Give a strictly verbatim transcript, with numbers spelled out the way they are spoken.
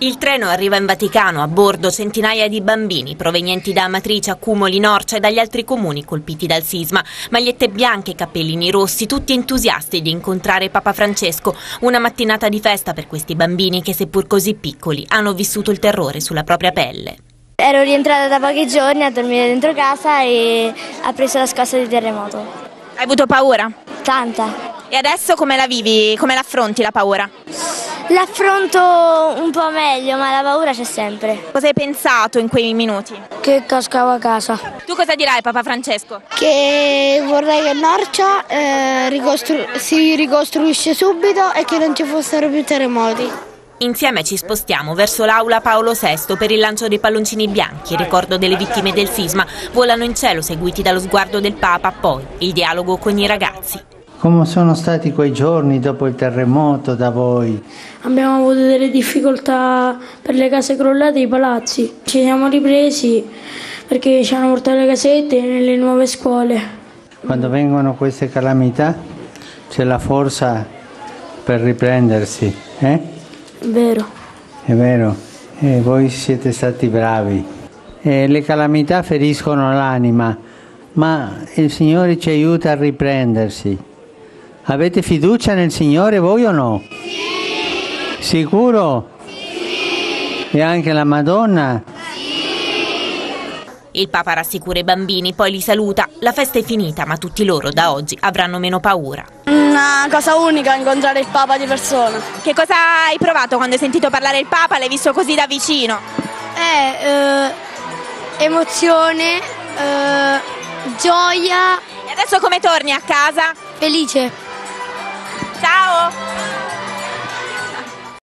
Il treno arriva in Vaticano, a bordo centinaia di bambini provenienti da Amatrice, Accumoli, Norcia e dagli altri comuni colpiti dal sisma. Magliette bianche, cappellini rossi, tutti entusiasti di incontrare Papa Francesco. Una mattinata di festa per questi bambini che, seppur così piccoli, hanno vissuto il terrore sulla propria pelle. Ero rientrata da pochi giorni a dormire dentro casa e ha preso la scossa di terremoto. Hai avuto paura? Tanta. E adesso come la vivi? Come l'affronti la paura? L'affronto un po' meglio, ma la paura c'è sempre. Cosa hai pensato in quei minuti? Che cascavo a casa. Tu cosa dirai, Papa Francesco? Che vorrei che Norcia eh, ricostru- si ricostruisce subito e che non ci fossero più terremoti. Insieme ci spostiamo verso l'aula Paolo sesto per il lancio dei palloncini bianchi, ricordo delle vittime del sisma. Volano in cielo seguiti dallo sguardo del Papa, poi il dialogo con i ragazzi. Come sono stati quei giorni dopo il terremoto da voi? Abbiamo avuto delle difficoltà per le case crollate e i palazzi. Ci siamo ripresi perché ci hanno portato le casette nelle nuove scuole. Quando vengono queste calamità c'è la forza per riprendersi, eh? È vero. È vero, e voi siete stati bravi. E le calamità feriscono l'anima, ma il Signore ci aiuta a riprendersi. Avete fiducia nel Signore voi o no? Sì! Sicuro? Sì! E anche la Madonna? Il Papa rassicura i bambini, poi li saluta. La festa è finita, ma tutti loro da oggi avranno meno paura. Una cosa unica incontrare il Papa di persona. Che cosa hai provato quando hai sentito parlare il Papa? L'hai visto così da vicino? Eh, eh emozione, eh, gioia. E adesso come torni a casa? Felice.